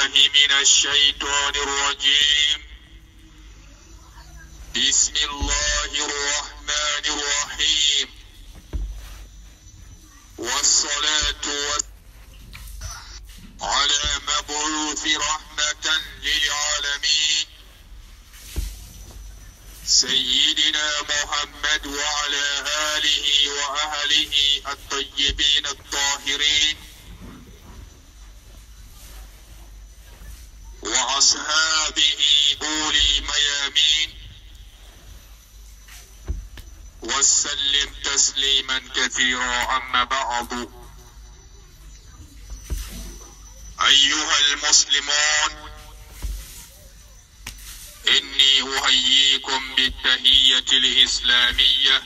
بالله من الشيطان الرجيم. بسم الله الرحمن الرحيم. والصلاة على مبعوث رحمة للعالمين سيدنا محمد وعلى آله وأهله الطيبين الطاهرين وأصحابه أولي الميامين وسلم تسليما كثيرا. أما بعد، أيها المسلمون، إني أحييكم بالتحية الإسلامية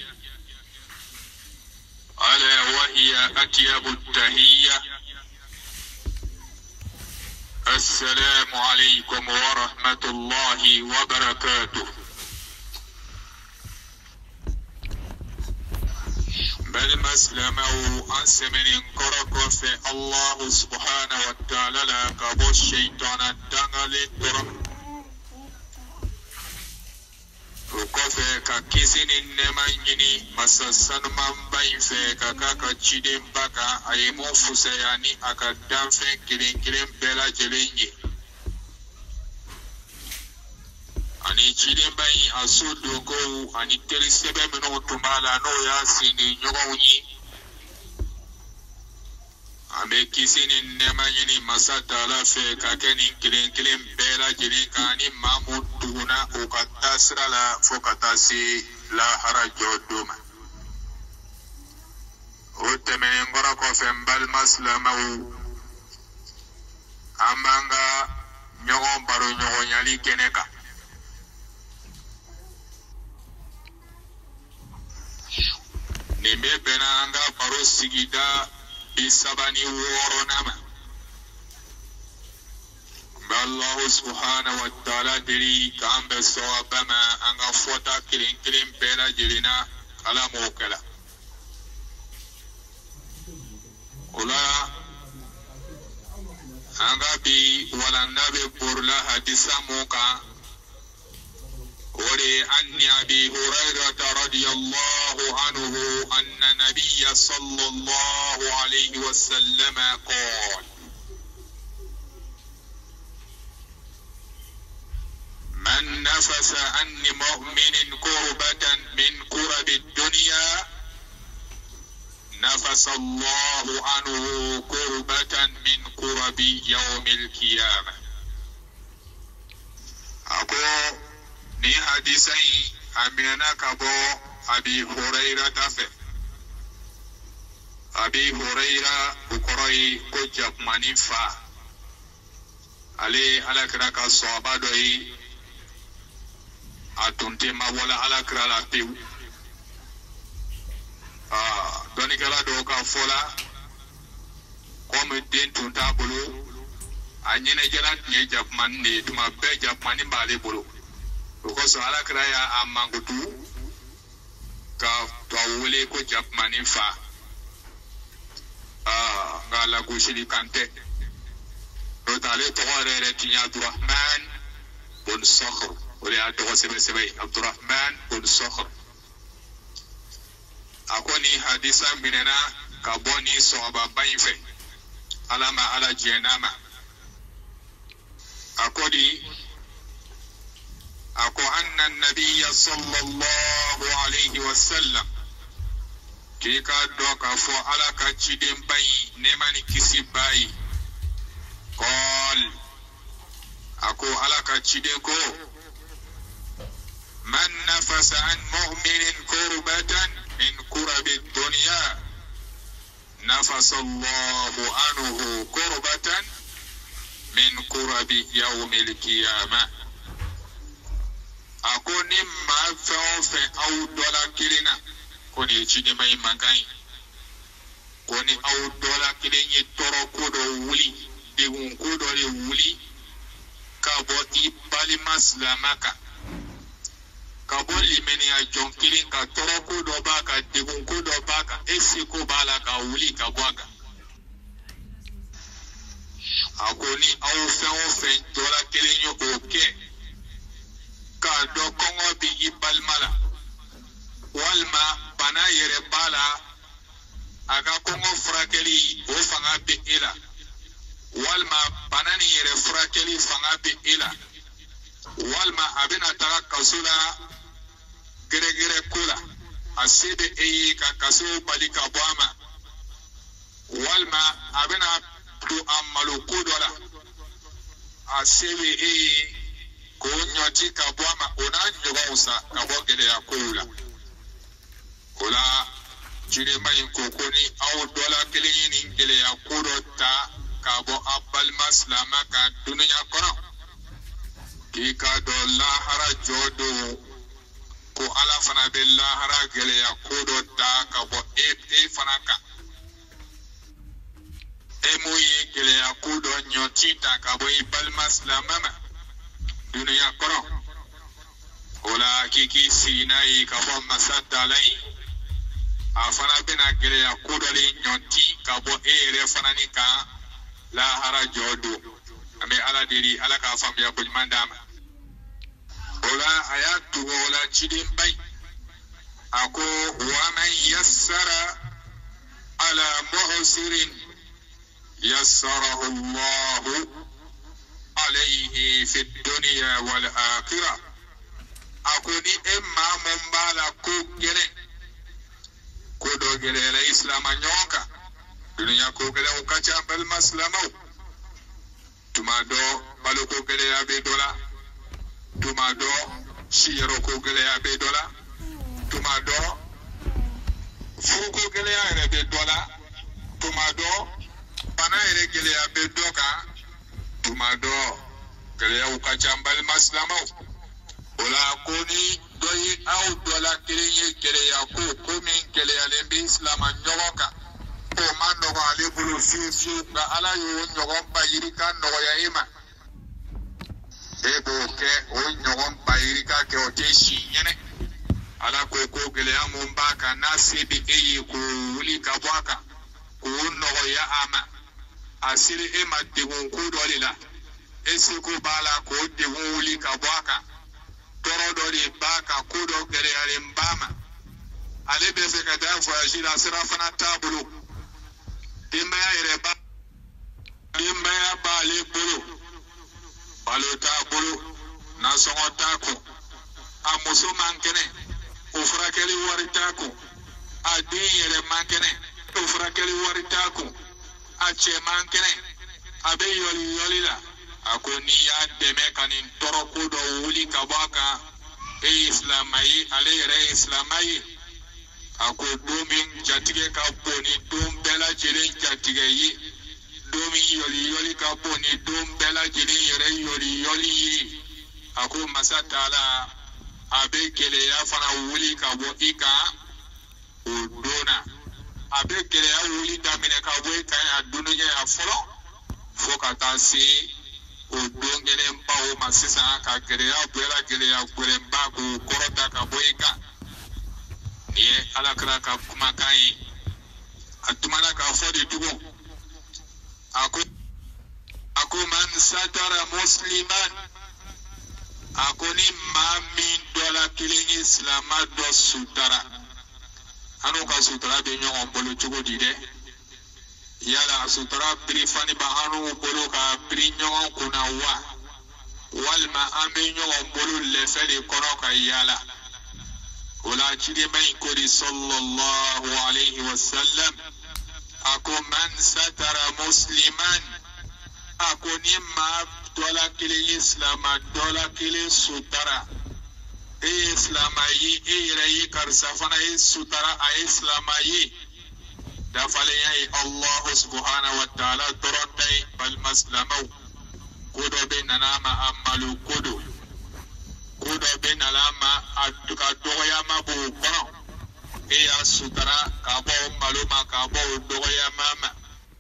ألا وهي أطيب التحية. السلام عليكم ورحمة الله وبركاته. بل مسلموا أنسمن كركو في الله سبحانه وتعالى لكبو الشيطان الدنغل درم rukofe ka kisini nema nyini masasan mambai fe kaka chidem baka ayemo fusayani akadam fe kilen bela jelenye ani chidem bai asudu go ani telisebe meno tumala no ya sini nyogoni ame kisini nema nyini masata la fe kakeni kilen bela jelen kani mamuduna ukatasra la fokatasi la harajoduma utemene ngora ko fembal maslamawu amanga nyogon baro nyogon yali keneka nimbe bena anga baro sigida bisabani woro nama Allah subhanahu wa ta'ala diri kambe sawabama anga fota kilin bela jirina ala mokala ola anga bi wala nabe burla hadisa moka ولي عن أبي هريرة رضي الله عنه أن النبي صلى الله عليه وسلم قال: من نفس عن مؤمن كربة من كرب الدنيا نفس الله عنه كربة من كرب يوم القيامة. أقول ni hadisai amina kabo Abi Huraira tafe. Abi Huraira ukoroi kujab manifa ale alakira ka sahaba doi atunte mawala alakira la piu doni kala do ka fola comme den tunta bulu anyene jala ni jab manne tuma be jab mani bale bulu because alakira ya amangutu ka tawule ko jab mani fa ngala gushili kante rotale taware tinya Abdurrahman bin Sakhr wala ado sebe Abdurrahman bin Sakhr akoni hadisa minena kaboni sahaba bainfe alama ala jenama akodi ako anna an-nabiy sallallahu alayhi wa sallam kika doka fo ala ka chidem bayi nemani kisi bayi qal ako ala ka chidem ko man nafasa an mu'minin kurbatan min kurabi dunya nafasa Allahu anhu kurbatan min kurabi yawmil qiyamah. Ako ni ma fe au dola kilina koni chidi mai mangai koni au dola kilenye toro kodo wuli de un kodo le wuli kabo ibali maslamaka kabo limeni a jonkilin ka toro kodo baka de un kodo baka esi ko bala ka wuli ka bwaka akoni aw fɛn dɔla kelen ye o kɛ k'a dɔn kɔngɔ bi i balima la walima bana yɛrɛ b'a la a ka kɔngɔ furakɛli o fanga bɛ e la walima bana nin yɛrɛ furakɛli fanga bɛ e la walima a bɛna taga kaso la gɛrɛgɛrɛ ko la a se bɛ e ye ka kaso bali ka bɔ a ma walima a bɛna don a malo ko dɔ la a se bɛ e ye k'o ɲɔti ka bɔ a ma o n'a ɲɔgɔnw sa ka bɔ gɛlɛya kow la o la jirema in ko ko ni aw dɔla kelen ye nin gɛlɛya ko dɔ ta ka bɔ a balima silama ka dunuya kɔnɔ k'i ka dɔn lahara jɔ don ko ala fana bɛ lahara gɛlɛya ko dɔ ta ka bɔ e fana kan e m'o ye gɛlɛya ko dɔ ɲɔti ta ka bɔ i balima silama ma dunuya kɔnɔ o la k'i k'i sigi n'a ye ka bɔ masa dala ye a fana bɛna gɛlɛya ko dɔ de ɲɔti ka bɔ e yɛrɛ fana ni kan lahara jɔ don an bɛ ala deli ala k'a faamuya ko ɲuman d'a ma o la a y'a tugu o la cidenba ye a ko wa man yassara ala mu'sirin yassarahu Allahu alayhi fi dunya wal akhirah a ko ni e maa mun b'a la ko gɛlɛn ko dɔ gɛlɛyala isilama ɲɔgɔn kan dunuya ko gɛlɛnw ka ca balima silamaw tuma dɔ baloko gɛlɛya bɛ dɔ la tuma dɔ siyɔrɔ ko gɛlɛya bɛ dɔ la tuma dɔ furuko gɛlɛya yɛrɛ bɛ dɔ la tuma dɔ bana yɛrɛ gɛlɛya bɛ dɔ kan tuma dɔ gɛlɛyaw ka ca balima silamaw o la ko ni dɔ ye aw dɔ la kelen ye gɛlɛya ko min gɛlɛyalen bɛ silama ɲɔgɔn kan o ma nɔgɔ ale bolo fiyewu fiyewu nka ala y'o ɲɔgɔn bayiri ka nɔgɔya e ma e b'o kɛ o ɲɔgɔn bayiri ka kɛ o tɛ si ɲɛnɛ ala ko gɛlɛya mun b'a kan n'a se bɛ e ye k'o wuli ka bɔ a kan k'o nɔgɔya a ma a seri e ma degun ko dɔ de la e seko b'a la k'o degun wuli ka bɔ a kan tɔɔrɔ dɔ de b'a kan ko dɔ gɛlɛyalen b'a ma ale bɛ fɛ ka taa voyage la sira fana t'a bolo denbaya yɛrɛ denbaya b'ale bolo balo t'a bolo nasɔngɔ t'a kun a muso man kɛnɛ o furakɛli wari t'a kun a den yɛrɛ man kɛnɛ o furakɛli wari t'a kun a cɛ man kɛnɛ a bɛ yɔli la a ko n'i y'a dɛmɛ ka nin tɔɔrɔ ko dɔ wuli ka bɔ a kan e ye silama ye ale yɛrɛ ye silama ye a ko don min jatigɛ ka bon ni don bɛɛ lajɛlen jatigɛ ye don min yɔliyɔli ka bon ni don bɛɛ lajɛlen yɛrɛ yɔliyɔli ye a ko masa taala a bɛ gɛlɛya fana wuli ka bɔ i kan o don na a bɛ gɛlɛya wuli daminɛ ka bɔ i kan a dunuya fɔlɔ fo ka taa se o don gɛlɛnba o ma sisan ka gɛlɛya bɛɛ la gɛlɛya gɛlɛnba k'o kɔrɔta ka bɔ i kan nin ye alakira ka kumakan ye a tumana k'a fɔ de tugun a ko man satara musliman a ko ni maa min dɔ la kelen ye silama dɔ sutara an n'u ka sutara bɛ ɲɔgɔn bolo cogo di dɛ yala sutara biri fani ba an n'u bolo ka biri ɲɔgɔn kunna wa walima an bɛ ɲɔgɔn bolo lɛfɛ de kɔnɔ ka yala o la cidema in ko di sallallahu alayhi wa sallam a ko man satara musliman a ko ni maa dɔ la kelen ye silama dɔ la kelen sutara e ye silama ye e yɛrɛ ye karisa fana ye sutara a ye silama ye dafalenya ye Allahu subhanahu wa ta'ala dɔrɔn ta ye balima silamaw ko dɔ bɛ nana ma a malo ko do ko dɔ bɛ nana ma a ka dɔgɔyama b'o kɔnɔ e y'a sutara ka bɔ o malo ma ka bɔ o dɔgɔyama ma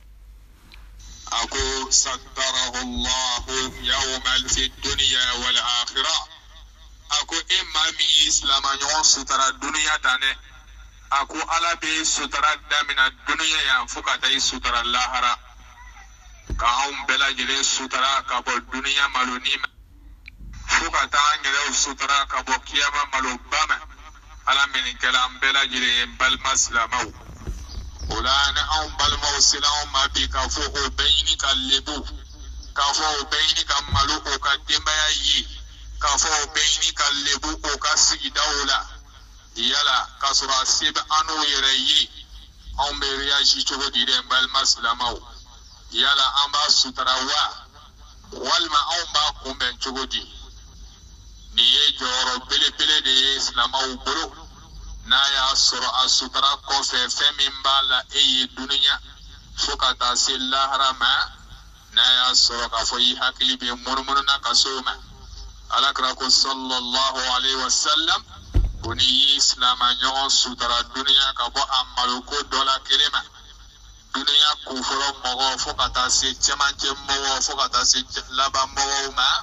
a ko satarahu Allahu yawmal fi dunya wal akhirah a ko e maa min ye silama ɲɔgɔn sutara duniya tan dɛ a ko ala bɛ sutara damina duniya yan fo ka taa i sutara lahara ka anw bɛɛ lajɛlen sutara ka bɔ duniya maloni ma fo ka taa an yɛrɛw sutara ka bɔ kiyama maloba ma ala min kɛla an bɛɛ lajɛlen ye balima silamɛw o la ni anw balimaw sera anw ma bi k'a fɔ o bɛɛ ɲini ka lebu k'a fɔ o bɛɛ ɲini ka malo o ka denbaya ye k'a fɔ o bɛɛ ɲini ka lebu o ka sigidaw la yala k'a sɔrɔ a se bɛ an n'o yɛrɛ ye anw bɛ réagi cogo di dɛ balima silamɛw yala an b'a sutara wa walima anw b'a kunbɛn cogo di nin ye jɔyɔrɔ belebele de ye silamɛw bolo n'a y'a sɔrɔ a sutara kɔfɛ fɛn min b'a la e ye duniya fo ka taa se lahara ma n'a y'a sɔrɔ k'a fɔ i hakili bɛ munumunu na ka s'o ma alakira ko sallallahu alaihi wasallam ko n'i y'i silamɛɲɔgɔn sutara duniya ka bɔ a maloko dɔ la kelen ma duniya kunfɔlɔ mɔgɔw fo ka taa se cɛmancɛ mɔgɔw fo ka taa se laban mɔgɔw ma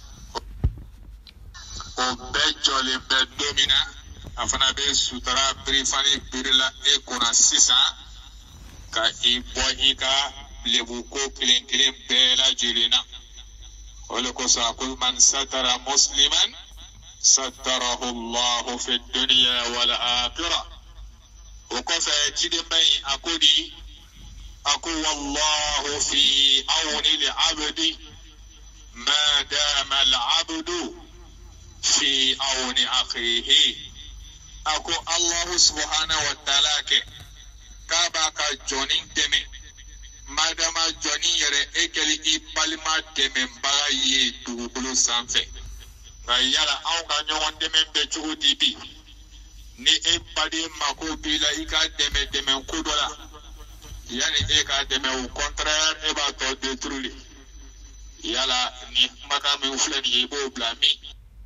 o bɛɛ jɔlen bɛ don min na a fana bɛ sutara birifani biri la e kunna sisan ka i bɔ i ka lebuko kelen kelen bɛɛ lajɛlen na o de kosɔn a ko man satara musliman satarahu allahu fi dunya wal akhirah o kɔfɛ cidenba in a ko di a ko wallahu fi awni li abdi ma dama al abdu fi awni akhihi a ko allahu subhanahu wa ta'ala kɛ k'a b'a ka jɔnni dɛmɛ madama jɔnni yɛrɛ e kɛli i balima dɛmɛbaga ye dugukolo sanfɛ nka yala anw ka ɲɔgɔn dɛmɛ bɛ cogo di bi ni e baden mako b'i la i ka dɛmɛ ko dɔ la yanni e ka dɛmɛ o contraire e b'a tɔ détruire yala ni kumakan min filɛ nin ye i b'o bila min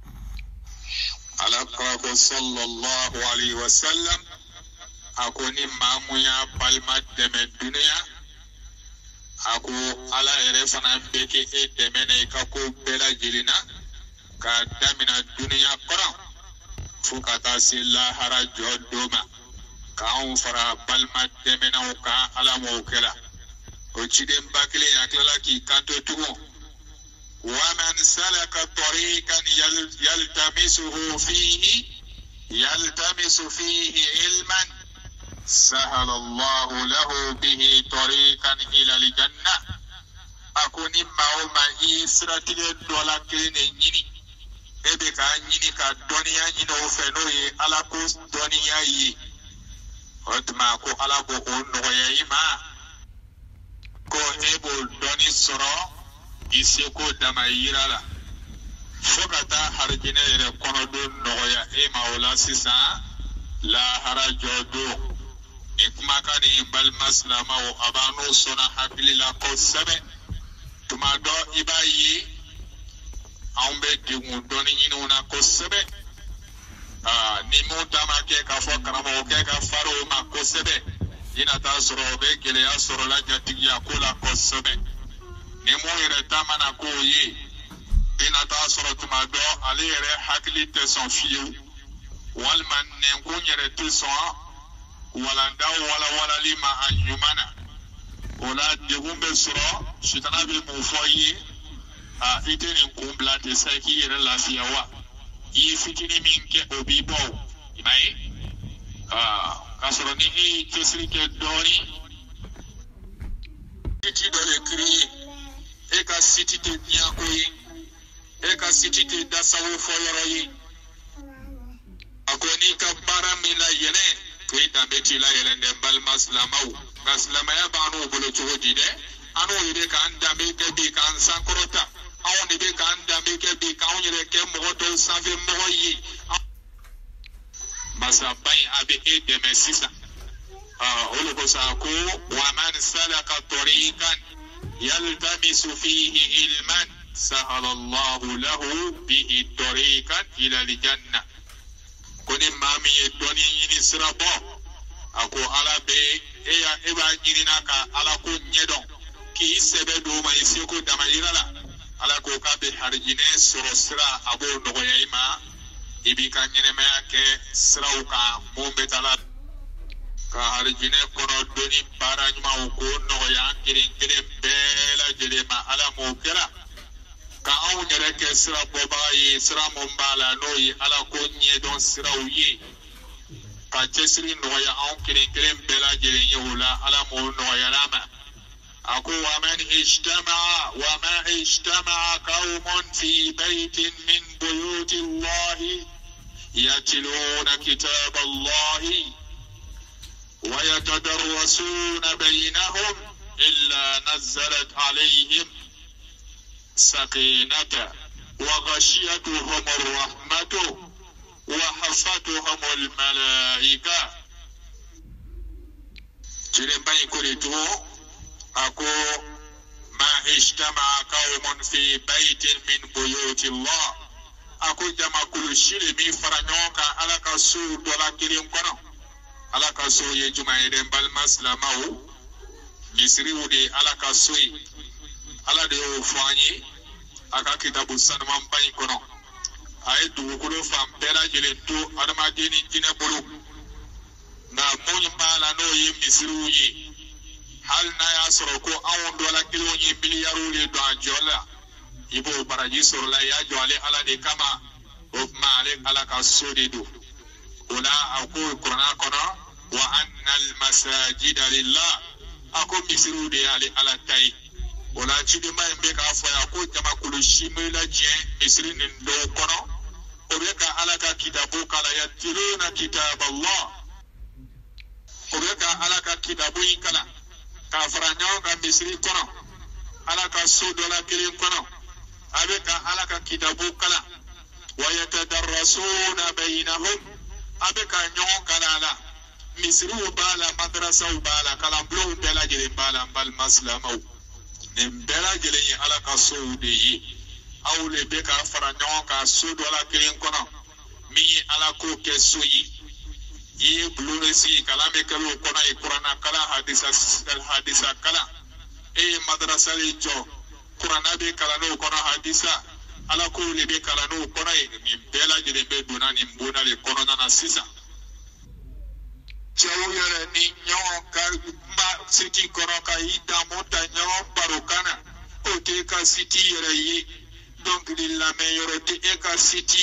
alakira ko sallallahu alaihi wasallam a ko ni maa mun y'a balima dɛmɛ duniya a ko ala yɛrɛ fana bɛ kɛ e dɛmɛ na i ka ko bɛɛ lajɛlen na k'a damina duniya kɔrɔ fo ka taa se lahara jɔ don ma k'anw fara balima dɛmɛnaw kan ala m'o kɛla o cidenba kelen a tilala k'i kanto tugun ومن سلك طريقا يلتمس فيه علما سهل الله له به طريقا إلى الجنة أكون ما إسرائيل دولا كين يني ebe ka nyini ka dɔnniya ɲini o fɛ n'o ye ala ko dɔnniya ye o tuma ko ala b'o o nɔgɔya i ma ko e b'o dɔnni sɔrɔ i seko dama yira la fo ka taa harijinɛ yɛrɛ kɔnɔdon nɔgɔya e ma o la sisan lahara jɔ don ni kumakan ni balima silamɛw a b'a n'o sɔnna hakili la kosɛbɛ tuma dɔ i b'a ye anw bɛ degun dɔɔni ɲini na kosɛbɛ ni mun ta ma kɛ k'a fɔ karamɔgɔkɛ ka fara o ma kosɛbɛ i na taa sɔrɔ o bɛ gɛlɛya sɔrɔ la jatigiya ko la kosɛbɛ ni mun yɛrɛ ta mana k'o ye i na taa sɔrɔ tuma dɔ ale yɛrɛ hakili tɛ sɔn fiyewu walima nɛnkun yɛrɛ tɛ sɔn walanda walawalali ma a ɲuman na o la degun bɛ sɔrɔ sitana bɛ mun fɔ i ye i tɛ nin kun bila tɛ sa k'i yɛrɛ lafiya wa i ye fitinin min kɛ o b'i bɔ i ma ye k'a sɔrɔ ni e ye cɛsiri kɛ dɔɔni siti dɔ de créer e ka siti tɛ diɲɛko ye e ka siti tɛ dasago fɔ yɔrɔ ye a ko n'i ka baara min la yɛlɛ ko i danbe t'i la yɛlɛ dɛ balima silamɛw nka silamɛya b'an n'o bolo cogo di dɛ an n'o ye de k'an danbe kɛ bi k'an sankɔrɔta anw de bɛ k'an danbe kɛ bi k'anw yɛrɛ kɛ mɔgɔ dɔw sanfɛ mɔgɔ ye masaba in a bɛ e dɛmɛ sisan o de kosɔn a ko wa man salaka tariqan yaltamisu fihi ilman sahala Allahu lahu bihi tariqan ila al-janna ko ni maa min ye dɔnni ɲini sira bɔ a ko ala bɛ e b'a ɲini na ka ala ko ɲɛdɔn k'i sɛbɛ don o ma i seko dama yira la ala ko k'a bɛ harijinɛ sɔrɔ sira a b'o nɔgɔya i ma i b'i ka ɲɛnɛmaya kɛ siraw kan mun bɛ taa la ka harjine kono doni baranyuma ko no ya kirin bela jele ma ala mo kera ka aw nyere ke sira boba yi sira mo mbala no yi ala ko nye don sira uyi ka chesiri no ya aw kirin bela jele yula ala mo no ya rama aku wa man ijtama qaumun fi baytin min buyuti Allah yatluna kitab Allah ويتدرسون بينهم إلا نزلت عليهم سكينة وغشيتهم الرحمة وحفتهم الملائكة جرين بين كوريتو أكو ما اجتمع قوم في بيت من بيوت الله أكو جمع كل شيء مي فرنوكا على كسور دولا كريم كنو ala ka so ye juma eden bal maslamahu misri wude ala ka so ala de o fani aka kitabu sanman bayin kono ay du ko do fam bela jele to adama deni jine bulu na moy mala no ye misri wuye hal na ya soro ko awon do la kilo ni biliyaru le do ajola ibo baraji soro la ya jole ala de kama of malik ala ka so de do ولا أقول قرآن قرآن وأن المساجد لله أقول مسرودي على تاي ولا تشيد ما يملك أفوا أقول جما كل شيء ملا جين مسرين دو قرآن وبيك على كتابك لا يتلون كتاب الله وبيك على كتابك كلا كفرانيو كمسرين قرآن على كسود ولا كلام قرآن أبيك على كتابك كلا ويتدرسون بينهم abeka nyon kalala misri ubala madrasa ubala kala blo bela jere bala bal maslama ne bela jere ala ka soudi yi awle beka fara nyon ka sodo la kirin kono mi ala ko ke soyi yi blo si kala me kalo kono e qur'ana kala hadisa kala e madrasa le jo qur'ana be kala no kono hadisa ala ko le be kala no kono e mi bela jere be dona ni mbona le kono na sisa chawo yare ni nyon ka ma siti kono ka ida mota nyon barokana o te ka siti yare yi donc la meilleure te e ka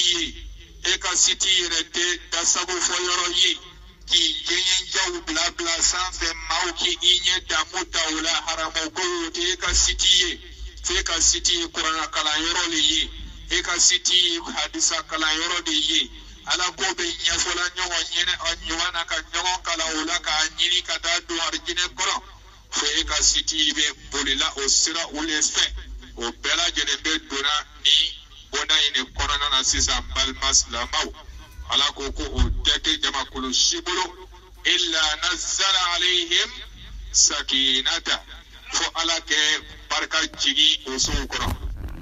siti yare te da sabo fo yoro yi ki yenyen jaw bla bla sans fe mau ki inye da mota wala haramo ko te ka siti yi te ka siti qur'ana kala yoro le yi e ka siti hadisa kala yoro de yi ala ko be nyafola nyogo nyene anywana ka nyogo kala wala ka nyini ka da do arjine koro fe e ka siti be bolila o sira ule fe o bela jene be dona ni bona ine korona na sisa bal maslamau ala ko ko o tete jama kulu shibulu illa nazzala alaihim sakinata fo ala ke barka jigi o so koro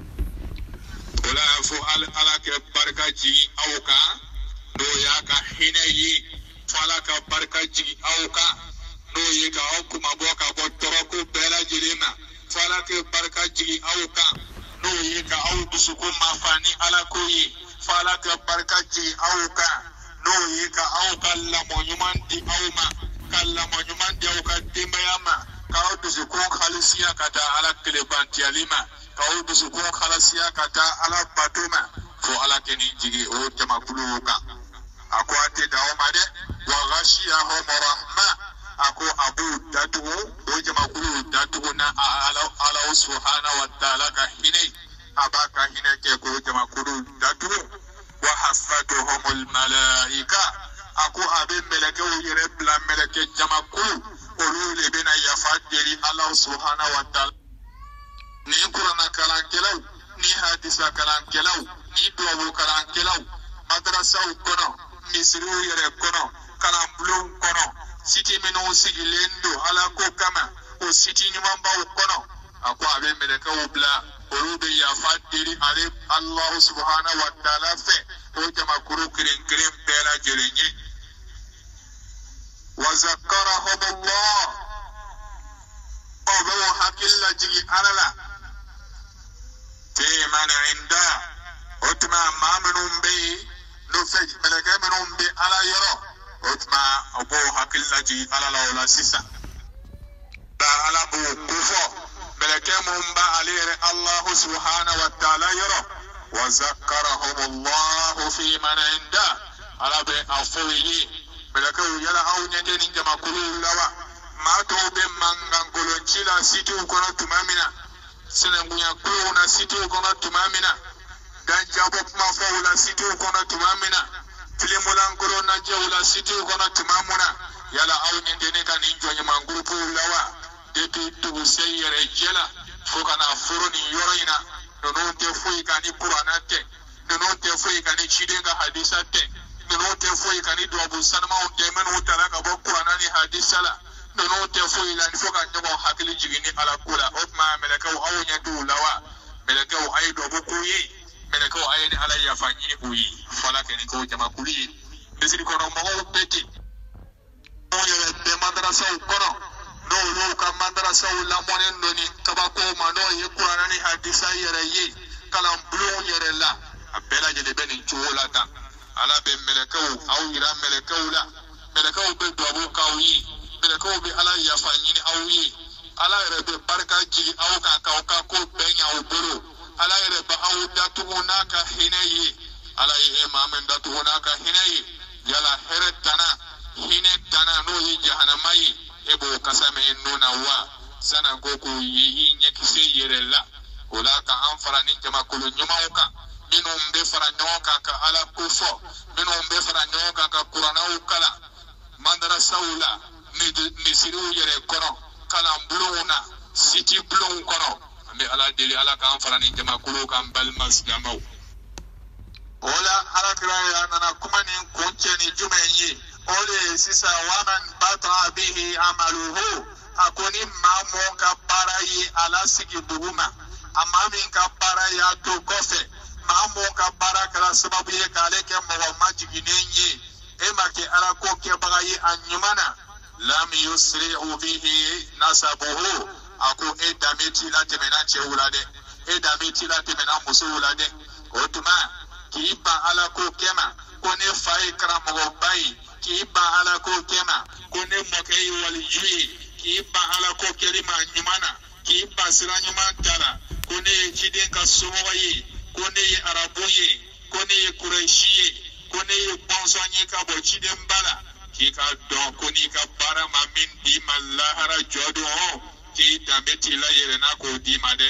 wala fo ala ke barka jigi awka no ya ka hinayi fala ka barka jigi awka no ye ka okuma boka bo toroko bela jirima fala ke barka jigi awka no ye ka awdu suku mafani ala koyi fala ke barka jigi awka no ye ka awka la monyumandi awma kala monyumandi awka timbayama ka awdu suku khalisiya kata ala klebanti alima ka awdu suku khalisiya kata ala batuma fo ala keni jigi o jama kuluka akwate daomade wa ghashiyahum rahma ako abu datu o jama kulu datu na ala subhanahu wa ta'ala ka hine abaka hine ke ko jama kulu datu wa hafatuhumul malaika ako abe meleke o yere bla meleke jama kulu o le bena yafadiri ala subhanahu wa ta'ala ni qur'ana kalan kelaw ni hadisa kalan kelaw ni duwa kalan kelaw madrasa kono misri yere kono kalan blon kono siti meno sigi lendo ala ko kama o siti nyumamba kono akwa abe meleka ubla orube ya fadiri ale Allah subhanahu wa ta'ala fe o jama kuru kirin bela jerenye wa zakkarahum Allah o hakilla jigi alala te man inda otma mamunum be no fe meleka menum be ala yoro otma abo hakillaji ala la wala sisa da ala bu kufo meleke mumba alire Allah subhanahu wa ta'ala yoro wa zakkarahum Allah fi man inda ala be afoyi meleke yala awnyende ninja makulu lawa ma to be mangan kolonchila situ kono tumamina senengunya kulu na situ kono tumamina dan jabo kuma fawla situ kono tumamina filimulan kulu na jawla situ kono tumamuna yala awnyende ne kan injo manguru lawa depuis tugu seyere jela fokana furuni yoroina nono te fuyi kani qur'ana te nono te fuyi kani chidenga hadisa te nono te fuyi kani dobu sanma o temen utara ka bo qur'ana ni hadisa la nono te fuyi la ni foka nyobo hakili jigini ala kula otma melaka o awnya du lawa melaka o ay dobu kuyi melaka o ay ni ala ya fanyi kuyi fala keni ko jama kuli desiri kono mo beti o yere de madrasa kono no ka madrasa la monen doni kabako mano ye qur'ana ni hadisa yere yi kalam bulu yere la abela jele beni chuolata ala be melekau au ira melekau la melekau be dobu kawi melekau be ala ya fanyini au yi ala yere be barka jili au ka ko benya au buru ala yere ba au datu hunaka hineyi ala ye mamen datu hunaka hineyi yala heretana hinetana no yi jahannamai ebo kasame nuna wa sana goku yi nyekise yerella ola ka anfara ni jama kulu nyumauka minum be fara nyoka ka ala kufo minum be fara nyoka ka qur'ana ukala madrasa ula ni siru yere kono kala bluna city blun kono be ala deli ala ka anfara ni jama kulu kan bal maslamau ola ala kira na kuma ni kunche ni jumenyi ole sisa waman bata bihi amaluhu akoni mamo ka parayi ala sigi duguma amami ka parayi ato kofe mamo ka para kala sababu ye kale ke mo majiginenye ema ke ala ko ke bagayi anyumana lam yusri'u bihi nasabuhu ako edameti la temena cheulade edameti la temena musulade otuma kiba ala ko kema kone fai kramo bai kiba ala ko kema kone mokai walijui kiba ala ko kelima nyumana kiba sira nyuma tala kone chiden ka somoyi kone arabuye kone kureishiye kone bonsonye ka bo chiden bala kika don koni ka bara mamin di malahara jodo ki dameti la yerena ko di made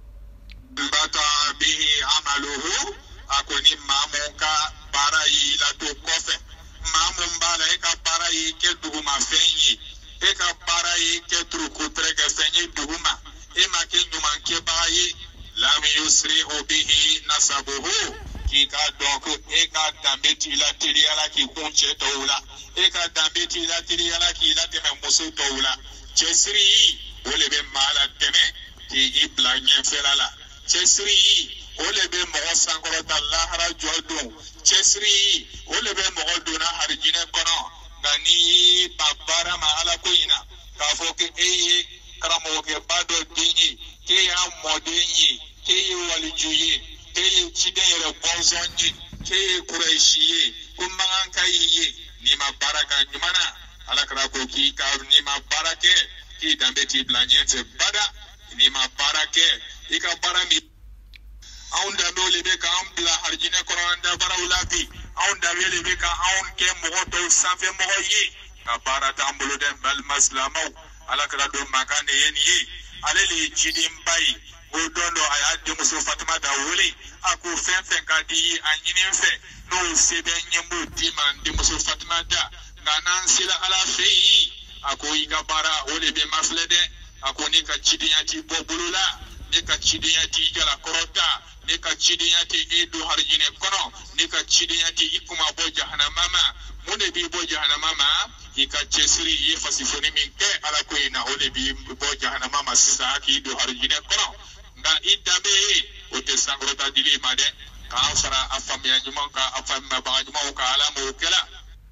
bata bihi amaluhu akoni mamuka bara yi la to kofe mamun bala eka para yi ke duguma fenyi eka para yi ke truku treke fenyi duguma ema ke nyuman ke bayi lam yusri'u bihi nasabuhu kika doko eka dambeti la tiriala ki kunche toula eka dambeti la tiriala ki la teme musu toula chesri ole be mala teme ki ibla nyefela chesri ole be mo sankoro dallahara jodo chesri ole be mo dona harjine kono gani babara ma ala koina ka foke eye karamo ke bado dinyi ke ya modenyi ke walijuye ke chidere bonzonyi ke kureshiye kumman kaiye ni mabaraka nyumana ala karako ki ka ni mabarake ki dambeti blanyete bada ni mabarake ika barami aun da dole be ka an bla harjine koranda barawlabi aun da wele be ka aun ke mo to safe mo yi ka barata ambulo den bal maslamau ala kala do makane yeni alele chidin bai godondo ayade muso fatima da wole aku fenfen ka di anyini fe no sebe nyembo di man di muso fatima da nanan sila ala fei aku ika bara wole be maflede aku ni ka chidin ati bobulula ni ka chidin ati jala korota ni ka chidinya ti edu harjine kono ni ka chidinya ti ikuma bo jahannama mune bi bo jahannama ika chesri ye fasifoni minke ala ko ina ole bi bo jahannama sisa ki edu harjine kono nga idabe o te sangrota dili made ka fara afam ya nyuma ka afam ba nyuma ka ala mo kala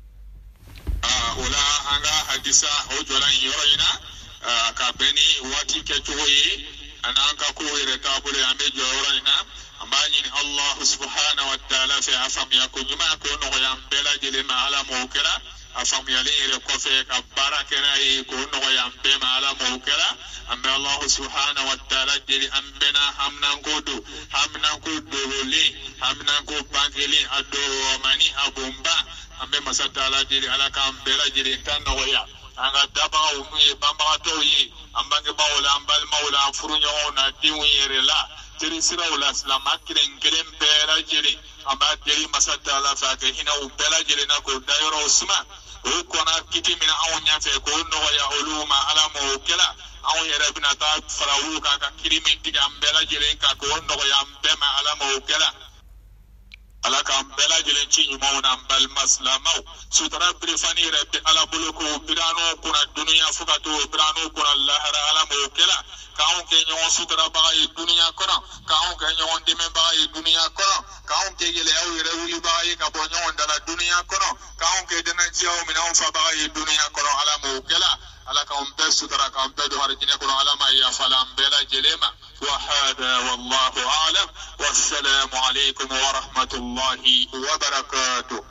ola anga hadisa o jolan yoroina ka beni wati ke tuwe ananga ko ire tabule ame yoroina amani ni Allah subhanahu wa ta'ala fi afam yakun ma ko no ya bela jele ma ala mo kala afam yale ko fe ka barakena yi ko no ya be ma ala mo kala ambe Allah subhanahu wa ta'ala diri ambena hamnan ko do le hamnan ko bangeli ado mani abumba ambe masata ala diri ala ka ambela diri tan no ya anga daba o mu bamba to yi ambange mawla ambal mawla furunyo na diwu yere la diri sira wala salama kiren bela diri amba diri masata ala fa ke hina u bela diri na ko dayoro usma o kona kiti mina awnya fe ko no ya uluma ala mo kala aw yere bina ta farawu ka kirimi tiga ambela diri ka ko no ya mbema ala mo kala ala ka bela jelen ci mauna bal maslama sutra brifani rabbi ala buluku birano kuna dunya fukato birano kuna lahara ala mo kala kaun ke nyon sutra ba e dunya kono kaun ke nyon deme ba e dunya kono kaun ke gele aw yere wuli ba e ka bo nyon dala dunya kono kaun ke dana jiaw mina on fa ba e dunya kono ala mo kala ala ka on be sutra ka on be do harjine kono ala ma ya falam bela jelema وهذا والله أعلم والسلام عليكم ورحمة الله وبركاته.